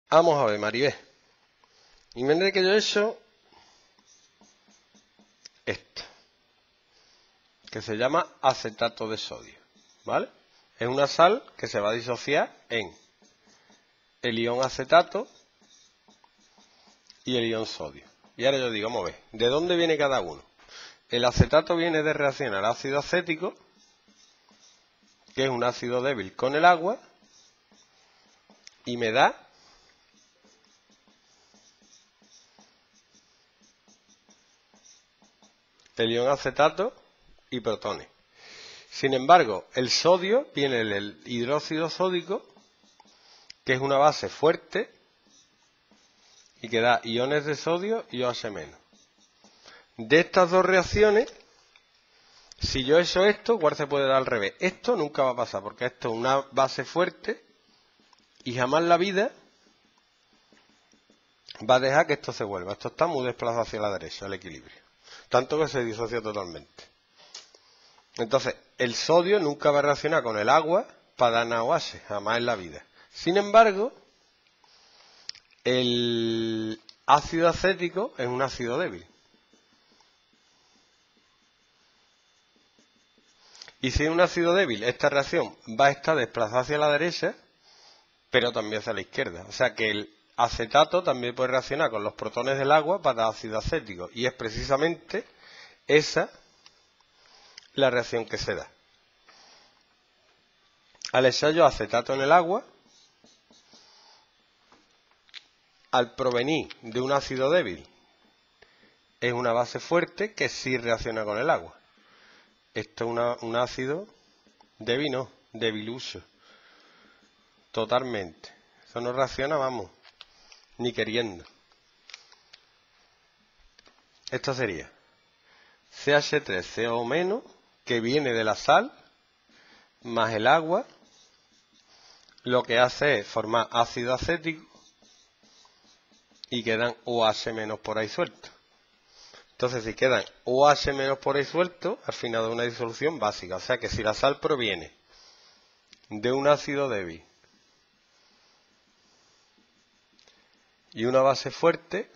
Vamos a ver, Maribel. Imagínate que yo he hecho esto, que se llama acetato de sodio, ¿vale? Es una sal que se va a disociar en el ion acetato y el ion sodio. Y ahora yo digo, vamos a ver, ¿de dónde viene cada uno? El acetato viene de reaccionar ácido acético, que es un ácido débil, con el agua, y me da el ion acetato y protones. Sin embargo, el sodio viene del hidróxido sódico, que es una base fuerte y que da iones de sodio y OH-. De estas dos reacciones, si yo he hecho esto, ¿cuál se puede dar al revés? Esto nunca va a pasar, porque esto es una base fuerte y jamás la vida va a dejar que esto se vuelva. Esto está muy desplazado hacia la derecha, el equilibrio. Tanto que se disocia totalmente. Entonces, el sodio nunca va a reaccionar con el agua para dar NaOH, jamás en la vida. Sin embargo, el ácido acético es un ácido débil. Y si es un ácido débil, esta reacción va a estar desplazada hacia la derecha, pero también hacia la izquierda. O sea que el acetato también puede reaccionar con los protones del agua para dar ácido acético. Y es precisamente esa la reacción que se da. Al echar yo acetato en el agua, al provenir de un ácido débil, es una base fuerte que sí reacciona con el agua. Esto es un ácido débil, no, debiluso. Totalmente. Eso no reacciona, vamos, ni queriendo. Esto sería CH3CO-, que viene de la sal, más el agua, lo que hace es formar ácido acético y quedan OH- por ahí sueltos. Entonces, si quedan OH- por ahí sueltos, al final de una disolución básica. O sea que si la sal proviene de un ácido débil y una base fuerte,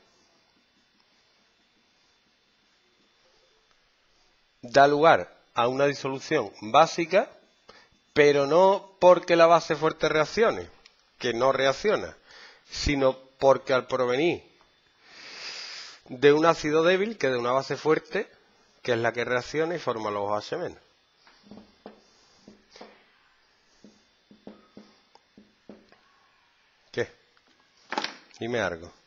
da lugar a una disolución básica, pero no porque la base fuerte reaccione, que no reacciona, sino porque al provenir de un ácido débil, que de una base fuerte, que es la que reacciona y forma los OH-. ¿Qué? Dime algo.